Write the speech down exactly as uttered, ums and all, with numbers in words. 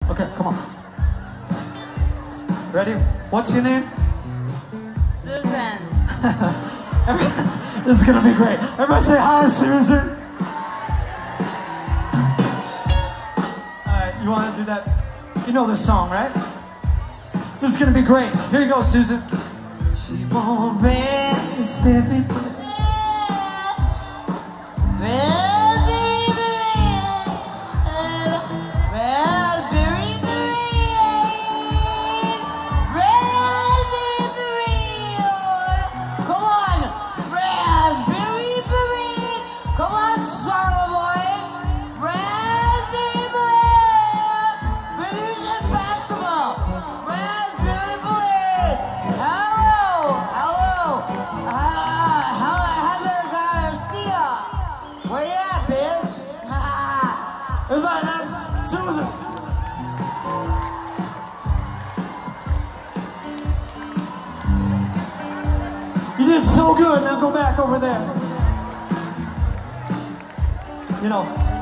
Okay, come on. Ready? What's your name? Susan. This is gonna be great. Everybody say hi, Susan. Alright, you wanna do that? You know this song, right? This is gonna be great. Here you go, Susan. She won't rest every Venetian Festival! Raspberry Beret! Hello! Hello! Uh, hello, Heather Garcia! Where you at, bitch? Everybody, that's Susan. You did so good. Now go back over there. You know.